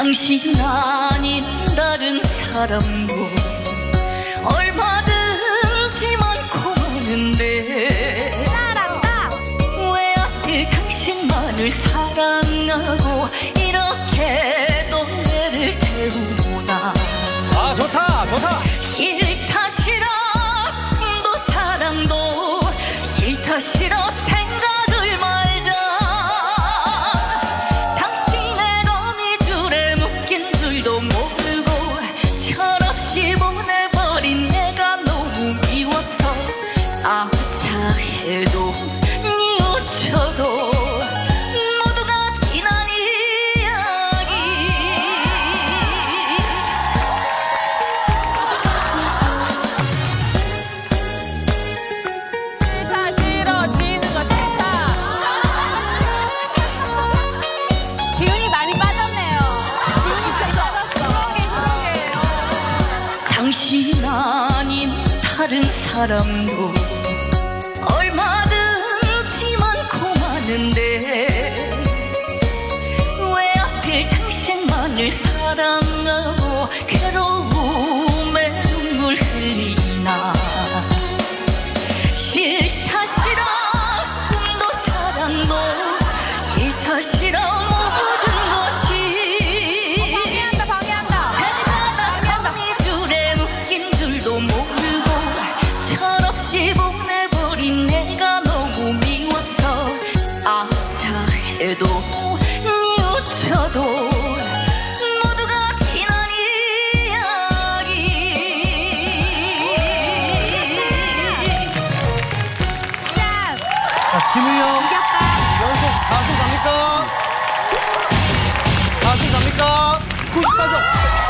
당신 아닌 다른 사람도 얼마든지 많고 많은데 잘한다. 왜 하필 당신만을 사랑하고 이렇게 노래를 태우나. 아, 좋다 좋다. 싫다 싫어 꿈도 사랑도 싫다 싫어 생각을 말자. 당신의 거미줄에 묶인 줄도 모르고 철없이 보내버린 내가 너무 미워서 아차해도 뉘우쳐도 모두가 지난 이야기. 싫다 싫어 지는 거 싫다. 기운이 많이 빠졌네요. 기운이 많이 빠졌어. 그러게. 당신 아닌 다른 사람도 얼마든지 많고 많은데 왜 하필 당신만을 사랑하고 괴로움에 눈물 흘리나. 싫다 싫어 꿈도 사랑도 싫다 싫어 모든 것이 방해한다. 새가닥 거미줄에 묶인 줄도 모르고 철없이 보내버린 내가 너무 미워서 아차해도 뉘우쳐도 모두가 지난 이야기. 자, 김우영 이겼다. 연속 4승 갑니까? 4승 갑니까? 94점.